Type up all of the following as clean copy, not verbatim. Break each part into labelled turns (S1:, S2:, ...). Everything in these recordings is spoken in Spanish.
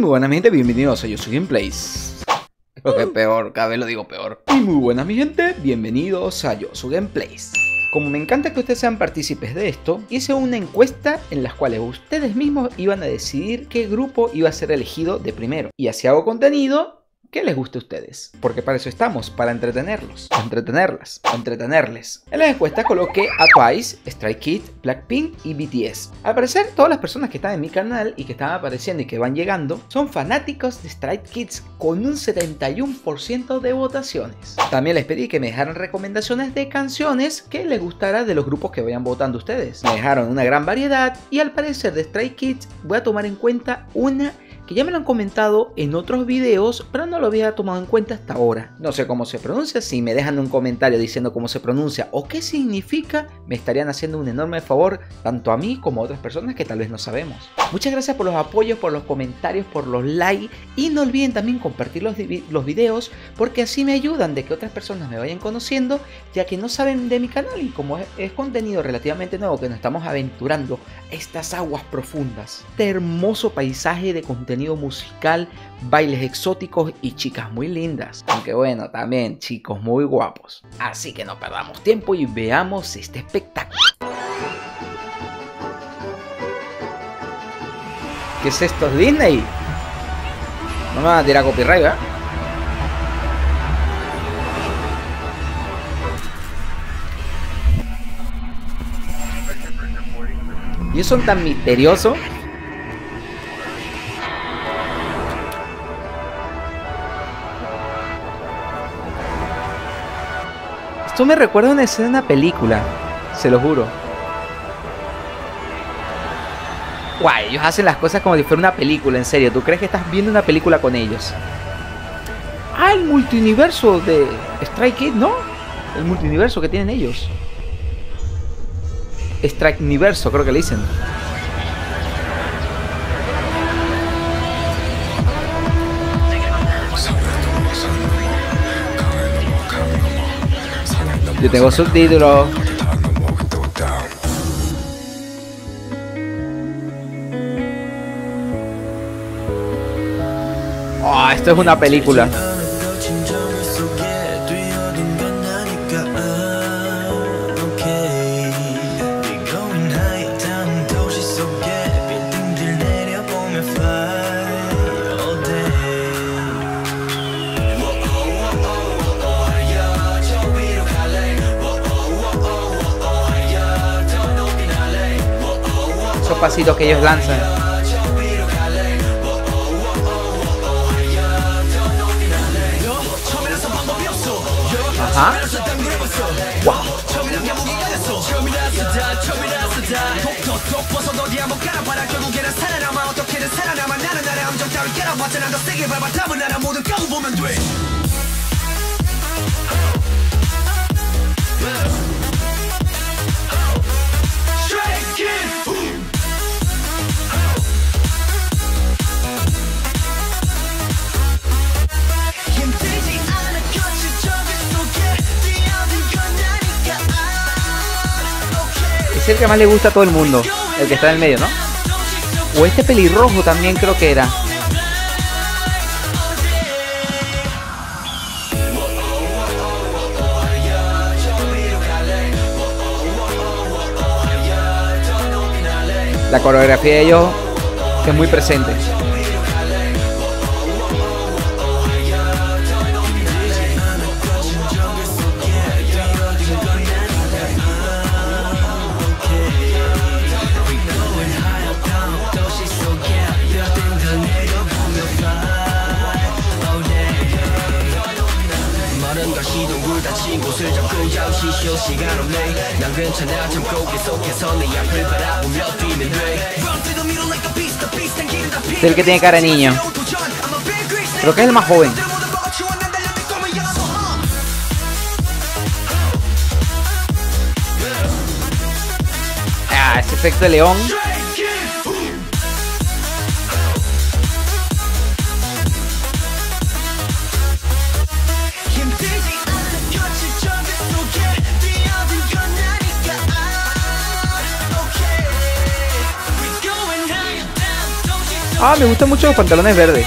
S1: Muy buenas mi gente, bienvenidos a Yo Soy Gameplays. Creo que peor, cada vez lo digo peor. Y muy buenas mi gente, bienvenidos a Yo Soy Gameplays. Como me encanta que ustedes sean partícipes de esto, hice una encuesta en la cual ustedes mismos iban a decidir qué grupo iba a ser elegido de primero. Y así hago contenido que les guste a ustedes, porque para eso estamos, para entretenerlos, entretenerles. En la encuesta coloqué a Twice, Stray Kids, Blackpink y BTS. Al parecer todas las personas que están en mi canal y que están apareciendo y que van llegando son fanáticos de Stray Kids con un 71% de votaciones. También les pedí que me dejaran recomendaciones de canciones que les gustara de los grupos que vayan votando ustedes. Me dejaron una gran variedad y al parecer de Stray Kids voy a tomar en cuenta una que ya me lo han comentado en otros videos, pero no lo había tomado en cuenta hasta ahora. No sé cómo se pronuncia, si me dejan un comentario diciendo cómo se pronuncia o qué significa, me estarían haciendo un enorme favor, tanto a mí como a otras personas que tal vez no sabemos. Muchas gracias por los apoyos, por los comentarios, por los likes y no olviden también compartir los videos porque así me ayudan de que otras personas me vayan conociendo, ya que no saben de mi canal y como es contenido relativamente nuevo que nos estamos aventurando a estas aguas profundas. Este hermoso paisaje de contenido musical, bailes exóticos y chicas muy lindas, aunque bueno, también chicos muy guapos. Así que no perdamos tiempo y veamos este espectáculo. ¿Qué es esto? ¿Es Disney? No me van a tirar copyright, ¿verdad? ¿Y ellos son tan misteriosos? Esto me recuerda a una escena de una película, se lo juro. Guay, ellos hacen las cosas como si fuera una película, en serio. ¿Tú crees que estás viendo una película con ellos? Ah, el multiuniverso de Stray Kids, ¿no? El multiuniverso que tienen ellos. Stray Universo, creo que le dicen. Yo tengo subtítulos. Oh, esto es una película. Esos pasitos que ellos lanzan. Ajá. Wow. Es el que más le gusta a todo el mundo, el que está en el medio, ¿no? O este pelirrojo también creo que era. La coreografía de ellos es muy presente. Es el que tiene cara de niño. Creo que es el más joven. Ah, ese efecto de león. Ah, me gustan mucho los pantalones verdes.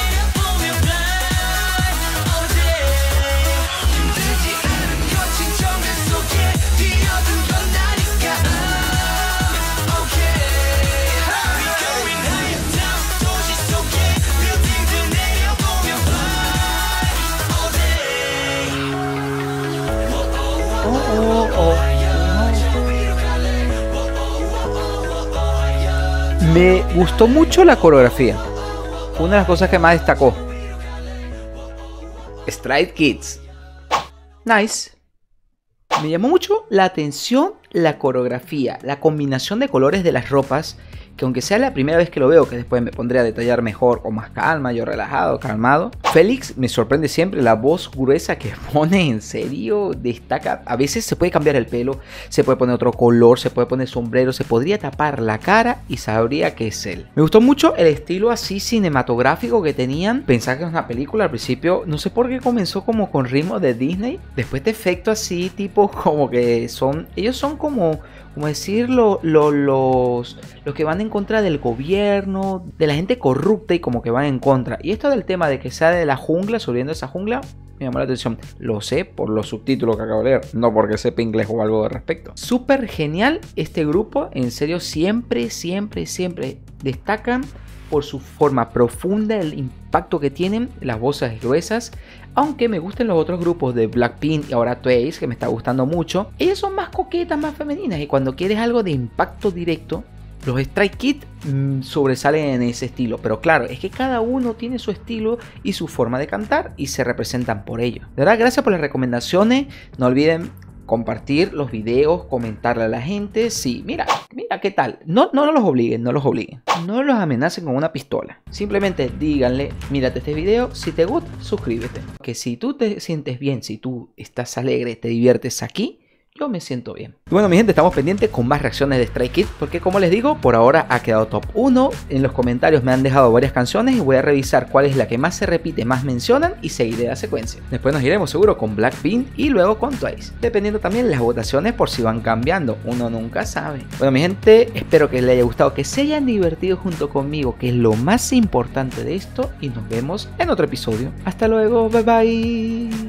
S1: Me gustó mucho la coreografía. Fue una de las cosas que más destacó. Stray Kids. Nice. Me llamó mucho la atención la coreografía, la combinación de colores de las ropas, que aunque sea la primera vez que lo veo, que después me pondré a detallar mejor, con más calma, yo relajado, calmado. Félix me sorprende siempre la voz gruesa que pone, en serio, destaca. A veces se puede cambiar el pelo, se puede poner otro color, se puede poner sombrero, se podría tapar la cara y sabría que es él. Me gustó mucho el estilo así cinematográfico que tenían. Pensaba que era una película al principio, no sé por qué comenzó como con ritmo de Disney, después de efecto así tipo como que son, ellos son como decir los que van en contra del gobierno, de la gente corrupta y como que van en contra. Y esto del tema de que sea de la jungla, subiendo esa jungla, me llamó la atención. Lo sé por los subtítulos que acabo de leer, no porque sepa inglés o algo al respecto. Súper genial este grupo, en serio, siempre destacan por su forma profunda, el impacto que tienen, las voces gruesas. Aunque me gusten los otros grupos de Blackpink y ahora Twice, que me está gustando mucho, ellas son más coquetas, más femeninas, y cuando quieres algo de impacto directo, los Stray Kids sobresalen en ese estilo. Pero claro, es que cada uno tiene su estilo y su forma de cantar y se representan por ello. De verdad, gracias por las recomendaciones. No olviden compartir los videos, comentarle a la gente. Sí, mira, qué tal. No los obliguen, no los amenacen con una pistola. Simplemente díganle, mírate este video, si te gusta, suscríbete. Que si tú te sientes bien, si tú estás alegre, te diviertes aquí, yo me siento bien. Y bueno, mi gente, estamos pendientes con más reacciones de Stray Kids, porque como les digo, por ahora ha quedado top 1. En los comentarios me han dejado varias canciones y voy a revisar cuál es la que más se repite, más mencionan, y seguiré la secuencia. Después nos iremos seguro con Blackpink y luego con Twice, dependiendo también las votaciones por si van cambiando, uno nunca sabe. Bueno, mi gente, espero que les haya gustado, que se hayan divertido junto conmigo, que es lo más importante de esto, y nos vemos en otro episodio. Hasta luego, bye bye.